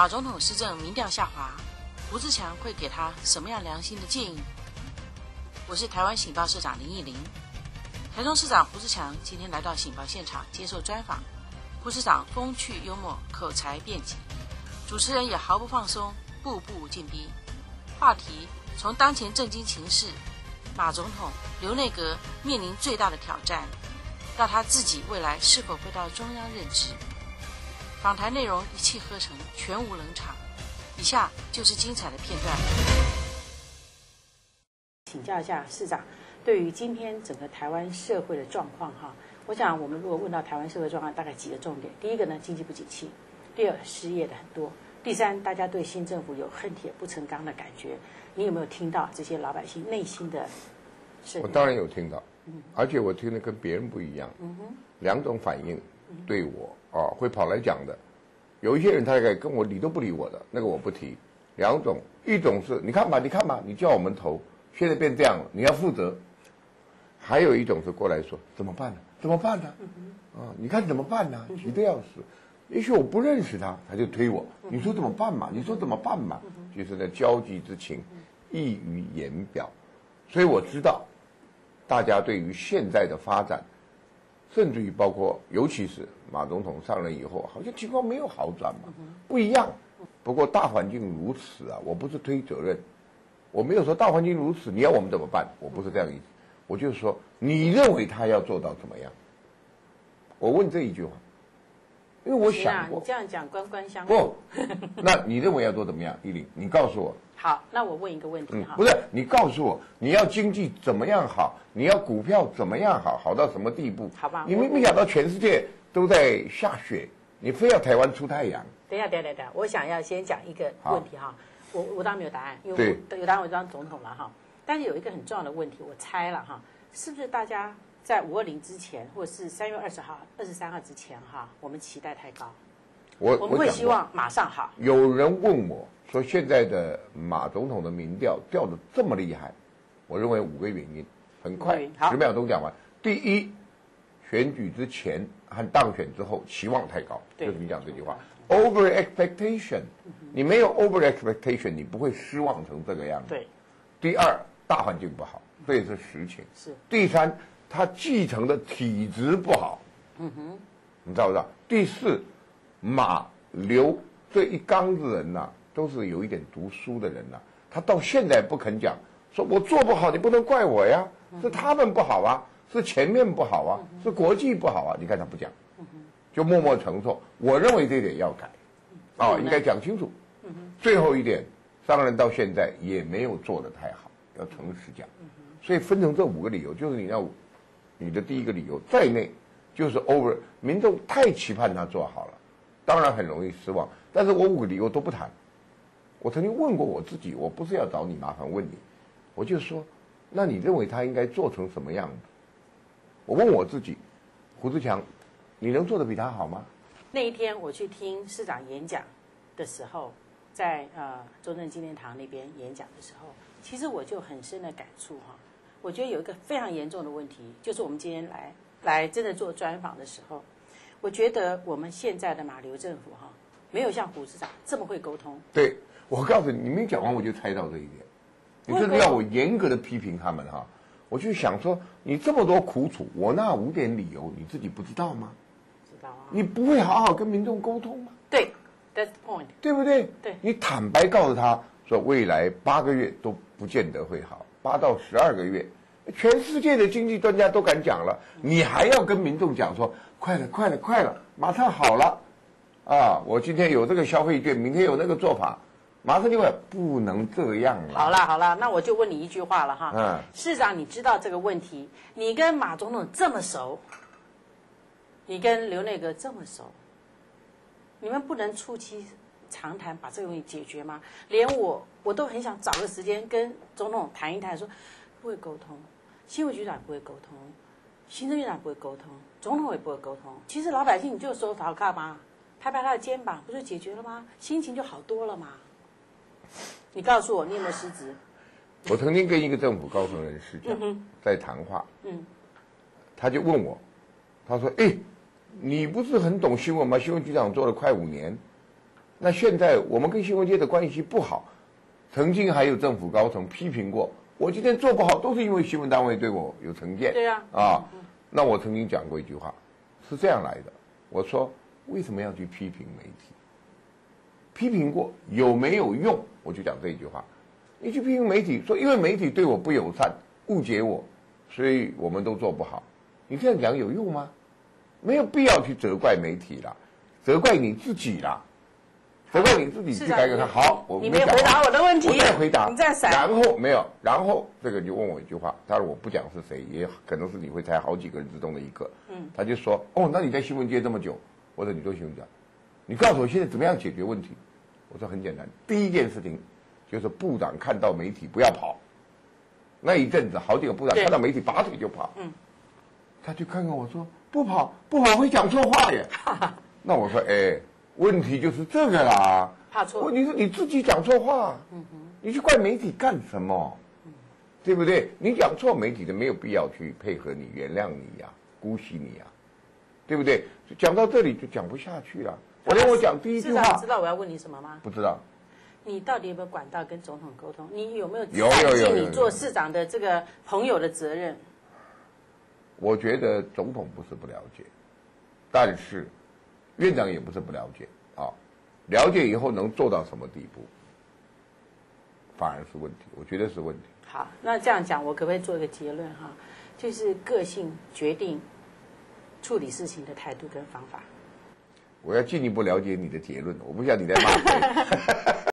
马总统施政民调下滑，胡志强会给他什么样良心的建议？我是台湾醒报社长林义玲。台中市长胡志强今天来到醒报现场接受专访。胡市长风趣幽默，口才辩解，主持人也毫不放松，步步进逼。话题从当前政经情势、马总统、刘内阁面临最大的挑战，到他自己未来是否会到中央任职。访谈内容一气呵成，全无冷场。以下就是精彩的片段。请教一下市长，对于今天整个台湾社会的状况哈，我想我们如果问到台湾社会状况，大概几个重点。第一个呢，经济不景气；第二，失业的很多；第三，大家对新政府有恨铁不成钢的感觉。你有没有听到这些老百姓内心的声音？ 我当然有听到，而且我听的跟别人不一样。两种反应对我会跑来讲的。有一些人他大概跟我理都不理我的，那个我不提。两种，一种是你看吧，你叫我们投，现在变这样了，你要负责。还有一种是过来说怎么办呢？怎么办呢？你看怎么办呢？急得要死。也许我不认识他，他就推我。你说怎么办嘛？你说怎么办嘛？就是那交际之情溢于言表。所以我知道，大家对于现在的发展，甚至于包括尤其是马总统上任以后，好像情况没有好转嘛，不一样。不过大环境如此啊，我不是推责任，我没有说大环境如此，你要我们怎么办？我不是这样意思。我就是说，你认为他要做到怎么样？我问这一句话，因为我想过， 你这样讲官官相护。不，那你认为要做怎么样？依林，你告诉我。 好，那我问一个问题哈， 不是你告诉我，你要经济怎么样好？你要股票怎么样好？好到什么地步？ 好吧， 你没想到全世界都在下雪，你非要台湾出太阳？ 等一下，我想要先讲一个问题哈，我当然没有答案，因为有答案我就当总统了哈。但是有一个很重要的问题，我猜了哈，是不是大家在520之前，或者是3月20号、23号之前哈，我们期待太高，我们会希望马上好。 有人问我说，现在的马总统的民调掉得这么厉害，我认为5个原因，很快10秒钟讲完。第一，选举之前和当选之后期望太高，就是你讲这句话 ，over expectation，你没有 over expectation， 你不会失望成这个样子。 对。 第二，大环境不好，这也是实情。 是。 第三，他继承的体质不好。你知道不知道？第四，马刘这一缸子人呐，都是有一点读书的人呐，他到现在不肯讲，说我做不好，你不能怪我呀，是他们不好啊，是前面不好啊，是国际不好啊，你看他不讲，就默默承受。我认为这一点要改，应该讲清楚。最后一点，上任到现在也没有做得太好，要诚实讲。所以分成这5个理由，就是你的第一个理由在内，就是 over， 民众太期盼他做好了，当然很容易失望。但是我5个理由都不谈。我曾经问过我自己，我不是要找你麻烦问你，我就说，那你认为他应该做成什么样子？我问我自己，胡志强，你能做得比他好吗？ 那一天我去听市长演讲的时候，在中正纪念堂那边演讲的时候，其实我就很深的感触哈。我觉得有一个非常严重的问题，就是我们今天来真的做专访的时候，我觉得我们现在的马刘政府哈，没有像胡市长这么会沟通。 对，我告诉你，你没讲完我就猜到这一点。你真的要我严格的批评他们哈，我就想说，你这么多苦楚，我那5点理由你自己不知道吗？ 知道啊。你不会好好跟民众沟通吗？ 对 ，That's the point。 对不对？ 对。 你坦白告诉他说，未来8个月都不见得会好，8到12个月，全世界的经济专家都敢讲了，你还要跟民众讲说，快了，马上好了，我今天有这个消费券，明天有那个做法。马上就会不能这样了。 好啦，那我就问你一句话了哈。市长，你知道这个问题，你跟马总统这么熟，你跟刘内阁这么熟，你们不能促膝长谈把这个问题解决吗？连我都很想找个时间跟总统谈一谈，说不会沟通，新闻局长不会沟通，行政院长不会沟通，总统也不会沟通。其实老百姓你就说好看吗？拍拍他的肩膀，不就解决了吗？心情就好多了嘛。你告诉我，你有没有失职？ 我曾经跟一个政府高层人士讲，在谈话，他就问我，他说：“你不是很懂新闻吗？新闻局长做了快5年， 那现在我们跟新闻界的关系不好，曾经还有政府高层批评过我今天做不好，都是因为新闻单位对我有成见。 对啊， 那我曾经讲过一句话，是这样来的。我说为什么要去批评媒体？批评过有没有用？我就讲这一句话。你去批评媒体，说因为媒体对我不友善，误解我，所以我们都做不好。你这样讲有用吗？没有必要去责怪媒体啦，责怪你自己啦，责怪你自己去改革它。好， 你没回答我的问题， 我再回答， 你再闪。 然后没有，然后这个就问我一句话，当然我不讲是谁，也可能是你会猜好几个人之中的一个。他就说，哦，那你在新闻界这么久，或者你做新闻讲，你告诉我现在怎么样解决问题？我说很简单，第一件事情就是部长看到媒体不要跑。那一阵子好几个部长看到媒体拔腿就跑。他就看看我说不跑会讲错话耶。那我说问题就是这个啦， 怕错。 问题是你自己讲错话，你去怪媒体干什么？对不对？你讲错，媒体的没有必要去配合你、原谅你呀、姑息你呀，对不对？讲到这里就讲不下去了。我讲第一句话， 知道我要问你什么吗？ 不知道。 你到底有没有管道跟总统沟通？你有没有有尽你做市长的这个朋友的责任？ 我觉得总统不是不了解，但是院长也不是不了解啊。了解以后能做到什么地步，反而是问题。我觉得是问题。 好，那这样讲，我可不可以做一个结论哈？就是个性决定处理事情的态度跟方法。 我要进一步了解你的结论，我不晓得你在骂谁。